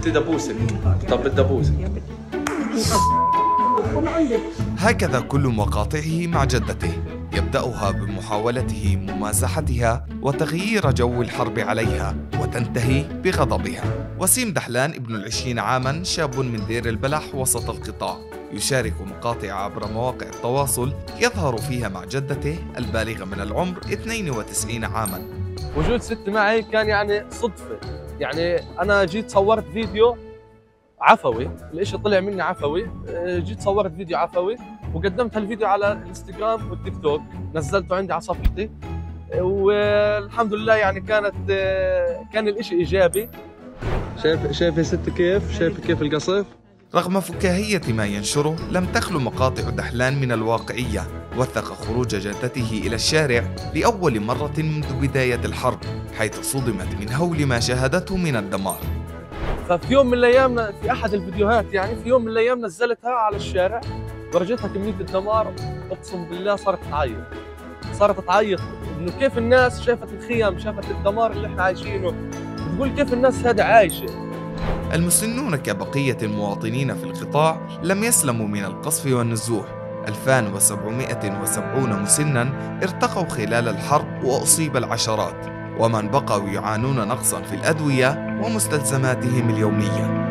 ستي بدي ابوسك. طب بدي ابوسك. هكذا كل مقاطعه مع جدته، يبدأها بمحاولته ممازحتها وتغيير جو الحرب عليها، وتنتهي بغضبها. وسيم دحلان ابن 20 عاماً، شاب من دير البلح وسط القطاع، يشارك مقاطع عبر مواقع التواصل يظهر فيها مع جدته البالغة من العمر 92 عاماً. وجود ستي معي كان يعني صدفة، يعني أنا جيت صورت فيديو عفوي، الاشي طلع مني عفوي، جيت صورت فيديو عفوي وقدمت هالفيديو على الانستغرام والتيك توك، نزلته عندي على صفحتي، والحمد لله يعني كان الاشي ايجابي. شايف يا ستي كيف القصف؟ رغم فكاهية ما ينشره، لم تخلو مقاطع دحلان من الواقعية. وثق خروج جدته إلى الشارع لأول مرة منذ بداية الحرب، حيث صدمت من هول ما شاهدته من الدمار. ففي يوم من الايام في احد الفيديوهات، يعني في يوم من الايام نزلتها على الشارع، ورجتها كميه الدمار، اقسم بالله صارت تعيط انه كيف الناس شافت الخيام، شافت الدمار اللي احنا عايشينه، بتقول كيف الناس هذه عايشه. المسنون كبقية المواطنين في القطاع لم يسلموا من القصف والنزوح. 2770 مسنا ارتقوا خلال الحرب وأصيب العشرات، ومن بقوا يعانون نقصا في الأدوية ومستلزماتهم اليومية.